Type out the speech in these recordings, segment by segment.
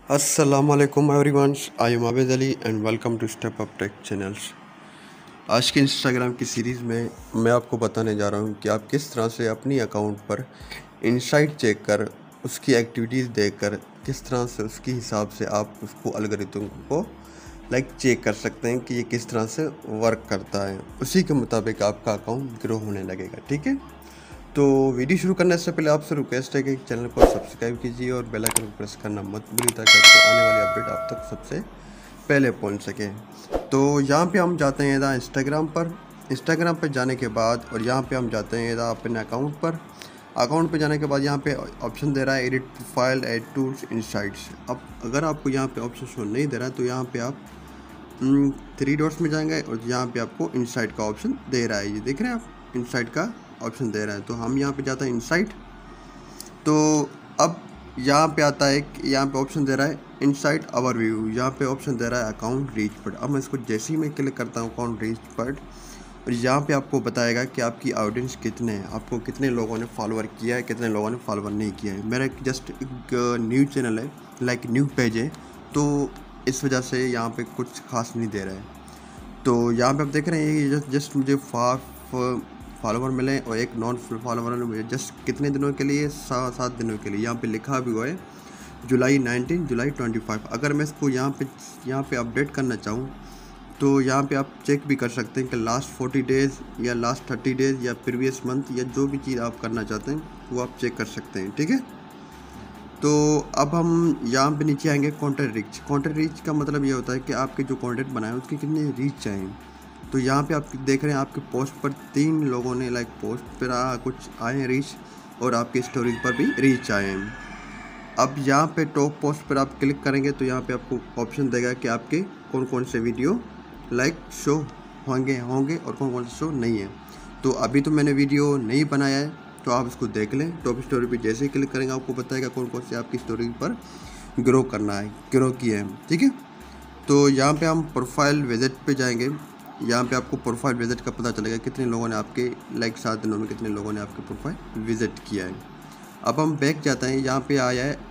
अस्सलामुअलैकुम everyone, I am Abid Ali and welcome to step up tech channels. आज की Instagram की सीरीज़ में मैं आपको बताने जा रहा हूँ कि आप किस तरह से अपनी अकाउंट पर इनसाइट चेक कर उसकी एक्टिविटीज़ देखकर किस तरह से उसके हिसाब से आप उसको एल्गोरिथम को चेक कर सकते हैं कि ये किस तरह से वर्क करता है। उसी के मुताबिक आपका अकाउंट ग्रो होने लगेगा। ठीक है, तो वीडियो शुरू करने से पहले आपसे रिक्वेस्ट है कि चैनल को सब्सक्राइब कीजिए और बेल आइकन को प्रेस करना मत भूलिए ताकि आपको आने वाली अपडेट आप तक सबसे पहले पहुंच सके। तो यहाँ पे हम जाते हैं इधर इंस्टाग्राम पर जाने के बाद और यहाँ पे हम जाते हैं इधर अपने अकाउंट पर जाने के बाद यहाँ पे ऑप्शन दे रहा है edit profile, add tools, insights. अब अगर आपको यहाँ पे ऑप्शन शो नहीं दे रहा है तो यहाँ पे आप 3 डॉट्स में जाएंगे और यहाँ पे आपको इनसाइट का ऑप्शन दे रहा है। ये देख रहे हैं आप, इनसाइट का ऑप्शन दे रहा है। तो हम यहाँ पे जाते हैं इनसाइट। तो अब यहाँ पे आता है कि यहाँ पे ऑप्शन दे रहा है इनसाइट ओवरव्यू। यहाँ पे ऑप्शन दे रहा है अकाउंट रीच पर। अब मैं इसको जैसे ही मैं क्लिक करता हूँ अकाउंट रीच पर, और यहाँ पे आपको बताएगा कि आपकी ऑडियंस कितने हैं, आपको कितने लोगों ने फॉलोअर किया है, कितने लोगों ने फॉलोअर नहीं किया है। मेरा जस्ट एक न्यू चैनल है, न्यू पेज है, तो इस वजह से यहाँ पे कुछ खास नहीं दे रहा है। तो यहाँ पे आप देख रहे हैं ये जस्ट मुझे 5 फॉलोवर मिले और एक नॉन फॉलोवर ने मुझे जस्ट कितने दिनों के लिए, 7 दिनों के लिए। यहाँ पे लिखा भी हुआ है जुलाई 19, जुलाई 25। अगर मैं इसको यहाँ पे अपडेट करना चाहूँ तो यहाँ पे आप चेक भी कर सकते हैं कि लास्ट 40 डेज़ या लास्ट 30 डेज़ या प्रीवियस मंथ या जो भी चीज़ आप करना चाहते हैं वो आप चेक कर सकते हैं। ठीक है, तो अब हम यहाँ पे नीचे आएंगे कंटेंट रीच का मतलब ये होता है कि आपके जो कंटेंट बनाए उसकी कितनी रीच चाहिए। तो यहाँ पे आप देख रहे हैं आपके पोस्ट पर 3 लोगों ने पोस्ट पर कुछ आए हैं रीच, और आपके स्टोरीज पर भी रीच आए हैं। अब यहाँ पे टॉप पोस्ट पर आप क्लिक करेंगे तो यहाँ पे आपको ऑप्शन देगा कि आपके कौन कौन से वीडियो शो होंगे और कौन कौन से शो नहीं है। तो अभी तो मैंने वीडियो नहीं बनाया है, तो आप इसको देख लें। टॉप स्टोरी पे जैसे ही क्लिक करेंगे आपको बताएगा कौन कौन से आपकी स्टोरी पर ग्रो किया है। ठीक है, तो यहाँ पे हम प्रोफाइल विजिट पे जाएंगे। यहाँ पे आपको प्रोफाइल विजिट का पता चलेगा कितने लोगों ने आपके 7 दिनों में कितने लोगों ने आपके प्रोफाइल विजिट किया है। अब हम बैक जाते हैं, यहाँ पे आया है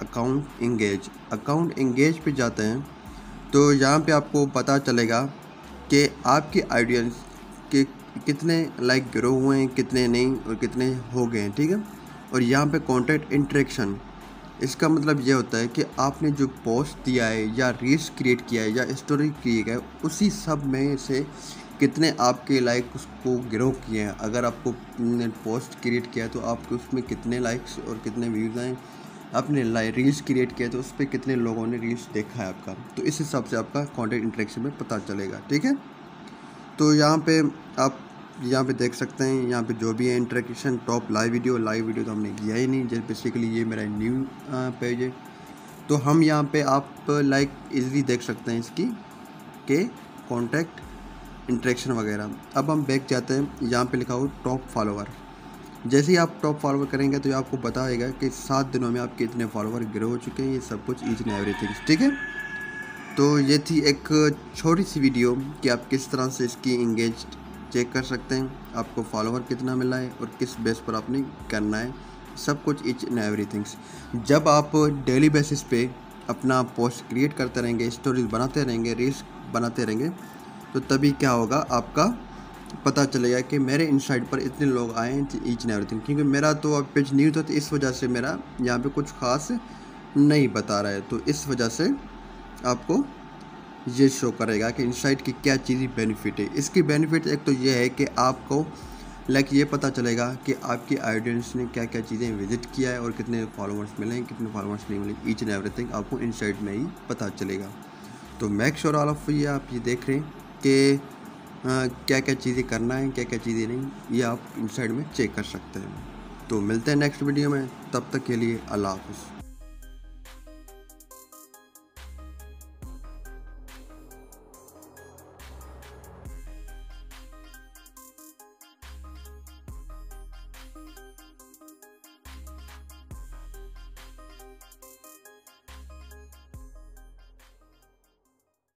अकाउंट इंगेज पे जाते हैं। तो यहाँ पे आपको पता चलेगा कि आपकी ऑडियंस के कितने ग्रो हुए हैं, कितने नहीं, और कितने हो गए हैं। ठीक है, और यहाँ पे कंटेंट इंटरेक्शन, इसका मतलब ये होता है कि आपने जो पोस्ट दिया है या रील्स क्रिएट किया है या स्टोरी किए गए उसी सब में से कितने आपके उसको ग्रो किए हैं। अगर आपको पोस्ट क्रिएट किया है तो आपके उसमें कितने लाइक्स और कितने व्यूज़ आए। आपने रील्स क्रिएट किया तो उस पर कितने लोगों ने रील्स देखा है आपका, तो इस हिसाब से आपका कंटेंट इंटरेक्शन में पता चलेगा। ठीक है, तो यहाँ पे आप देख सकते हैं, यहाँ पे जो भी है इंटरेक्शन टॉप लाइव वीडियो तो हमने किया ही नहीं। जैसे बेसिकली ये मेरा न्यू पेज है, तो हम यहाँ पे आप इजीली देख सकते हैं इसकी के कॉन्टैक्ट इंटरेक्शन वगैरह। अब हम बैक जाते हैं, यहाँ पे लिखा हो टॉप फॉलोवर। जैसे ही आप टॉप फॉलोवर करेंगे तो ये आपको बताएगा कि 7 दिनों में आपके इतने फॉलोवर ग्रो हो चुके हैं, ये सब कुछ ईच एंड एवरीथिंग। ठीक है, तो ये थी एक छोटी सी वीडियो कि आप किस तरह से इसकी इंगेज चेक कर सकते हैं, आपको फॉलोवर कितना मिला है और किस बेस पर आपने करना है, सब कुछ ईच एंड एवरीथिंग्स। जब आप डेली बेसिस पे अपना पोस्ट क्रिएट करते रहेंगे, स्टोरीज बनाते रहेंगे, रील्स बनाते रहेंगे, तो तभी क्या होगा, आपका पता चलेगा कि मेरे इनसाइट पर इतने लोग आए हैं ईच एंड एवरीथिंग। क्योंकि मेरा तो अब पेज न्यू था तो इस वजह से मेरा यहाँ पे कुछ खास नहीं बता रहा है, तो इस वजह से आपको ये शो करेगा कि इनसाइट की क्या चीज़ बेनिफिट है। इसकी बेनिफिट एक तो ये है कि आपको ये पता चलेगा कि आपकी ऑडियंस ने क्या क्या चीज़ें विजिट किया है और कितने फॉलोअर्स मिले हैं, कितने फॉलोअर्स नहीं मिले। ईच एंड एवरीथिंग आपको इनसाइट में ही पता चलेगा। तो मेक श्योर ऑल ऑफ ये आप ये देख रहे हैं कि क्या क्या चीज़ें करना है, क्या क्या चीज़ें नहीं, ये आप इनसाइट में चेक कर सकते हैं। तो मिलते हैं नेक्स्ट वीडियो में, तब तक के लिए अल्लाह हाफ़िज़।